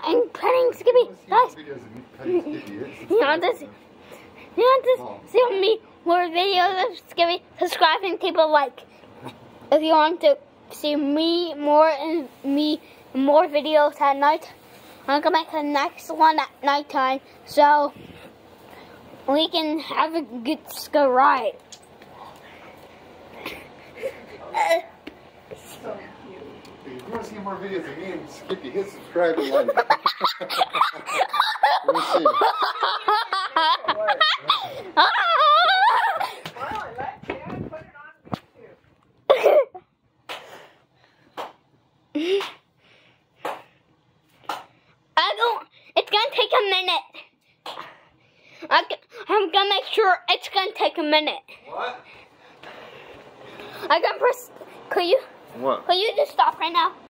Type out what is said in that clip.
and petting Skippy. Guys, you want to see me more videos of Skippy? Subscribe and keep a like. If you want to see me more videos at night, I'm gonna make the next one at nighttime so we can have a good ride. So cute. If you want to see more videos of me and Skippy, hit subscribe and like. Let me see. Well, I let you put it on YouTube. It's gonna take a minute. I'm gonna make sure it's gonna take a minute. What? I can press. Could you? What? Could you just stop right now?